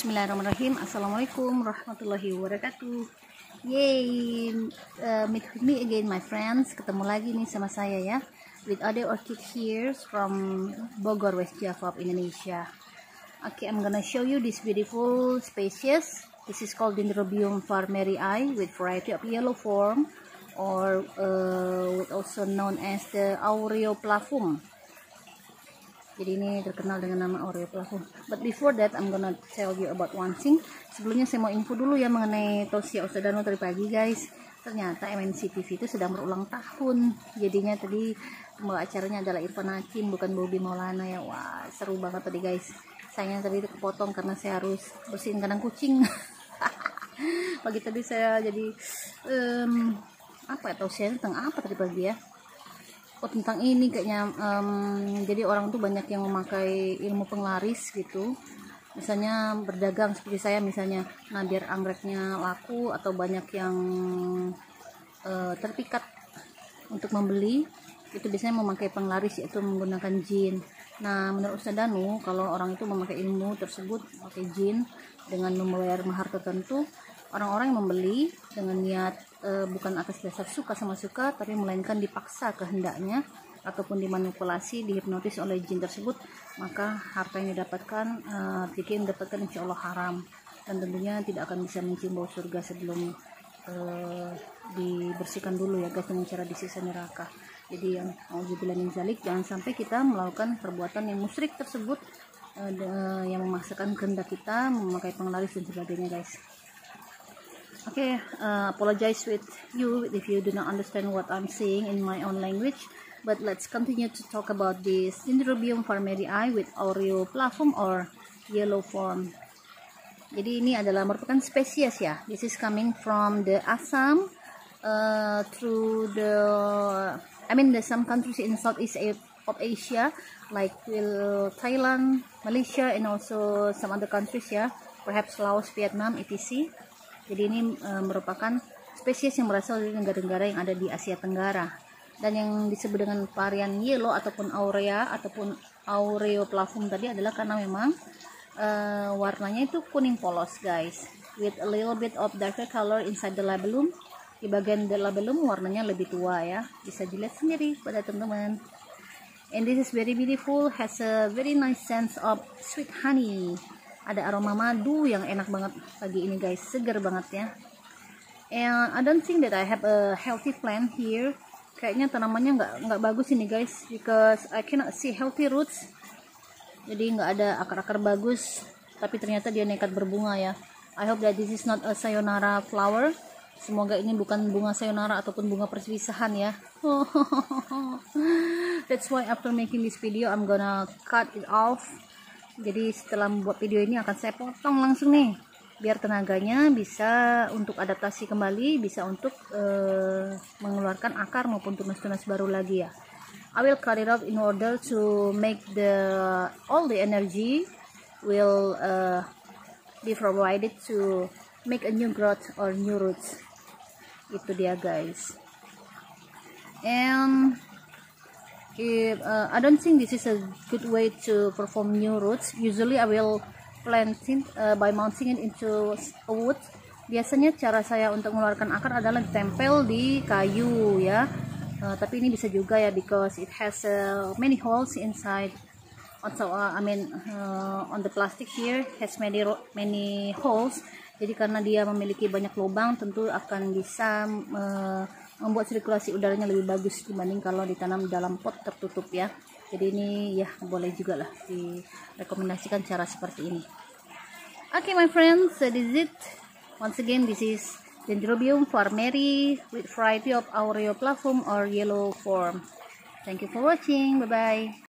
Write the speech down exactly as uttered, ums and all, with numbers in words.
Bismillahirrahmanirrahim. Assalamualaikum warahmatullahi wabarakatuh. Yay, uh, meet with me again my friends. Ketemu lagi nih sama saya ya, with other orchid here from Bogor, West Java, Indonesia. Okay, I'm gonna show you this beautiful species. This is called Dendrobium farmerii with variety of yellow form, or uh, also known as the Aureoflavum. Jadi ini terkenal dengan nama Aureoflavum. But before that, I'm gonna tell you about one thing. Sebelumnya saya mau info dulu ya mengenai Tosia Osadano tadi pagi, guys. Ternyata M N C T V itu sedang berulang tahun. Jadinya tadi pembawa acaranya adalah Irfan Hakim, bukan Bobby Maulana ya. Wah, seru banget tadi, guys. Sayangnya tadi itu kepotong karena saya harus bersihin kandang kucing. Pagi tadi saya jadi um, apa ya, Tosia tentang apa tadi pagi ya? Oh, tentang ini kayaknya, um, jadi orang tuh banyak yang memakai ilmu penglaris gitu, misalnya berdagang seperti saya misalnya. Nah, biar anggreknya laku atau banyak yang uh, terpikat untuk membeli, itu biasanya memakai penglaris, yaitu menggunakan jin. Nah, menurut Osadano, kalau orang itu memakai ilmu tersebut, pakai jin dengan membayar mahar tertentu, orang-orang yang membeli dengan niat e, bukan atas dasar suka sama suka, tapi melainkan dipaksa kehendaknya ataupun dimanipulasi, dihipnotis oleh jin tersebut, maka harta yang didapatkan, e, jika yang didapatkan insya Allah haram, dan tentunya tidak akan bisa mencium bau surga sebelum e, dibersihkan dulu ya guys, dengan cara disiksa neraka. Jadi yang auzubillah min zalik, jangan sampai kita melakukan perbuatan yang musyrik tersebut, e, de, yang memaksakan kehendak kita memakai penglaris dan sebagainya, guys. Okay, uh, apologize with you if you do not understand what I'm saying in my own language, but let's continue to talk about this Dendrobium farmerii with Aureoflavum or yellow form. Jadi ini adalah merupakan spesies ya. This is coming from the Assam uh, through the, I mean the some countries in Southeast of Asia like will Thailand, Malaysia, and also some other countries ya, perhaps Laos, Vietnam, et cetera. Jadi ini e, merupakan spesies yang berasal dari negara-negara yang ada di Asia Tenggara, dan yang disebut dengan varian yellow ataupun aurea ataupun Aureoflavum tadi adalah karena memang e, warnanya itu kuning polos, guys, with a little bit of darker color inside the labellum. Di bagian the labellum warnanya lebih tua ya, bisa dilihat sendiri pada teman-teman. And this is very beautiful, has a very nice sense of sweet honey. Ada aroma madu yang enak banget pagi ini, guys, segar banget ya. And I don't think that I have a healthy plant here. Kayaknya tanamannya nggak nggak bagus ini, guys, because I cannot see healthy roots. Jadi nggak ada akar-akar bagus, tapi ternyata dia nekat berbunga ya. I hope that this is not a sayonara flower. Semoga ini bukan bunga sayonara ataupun bunga perpisahan ya. That's why after making this video I'm gonna cut it off. Jadi setelah membuat video ini akan saya potong langsung nih, biar tenaganya bisa untuk adaptasi kembali, bisa untuk uh, mengeluarkan akar maupun tunas-tunas baru lagi ya. I will cut it off in order to make the all the energy will uh, be provided to make a new growth or new roots. Itu dia, guys. And If, uh, I don't think this is a good way to perform new roots. Usually I will plant it uh, by mounting it into a wood. Biasanya cara saya untuk mengeluarkan akar adalah ditempel di kayu ya. Uh, tapi ini bisa juga ya, because it has uh, many holes inside. Also, uh, I mean uh, on the plastic here has many many holes. Jadi karena dia memiliki banyak lubang, tentu akan bisa uh, membuat sirkulasi udaranya lebih bagus dibanding kalau ditanam dalam pot tertutup ya. Jadi ini ya boleh juga lah direkomendasikan cara seperti ini. Oke, okay, my friends, so this is it. Once again, this is Dendrobium farmerii with variety of Aureoflavum or yellow form. Thank you for watching. Bye bye.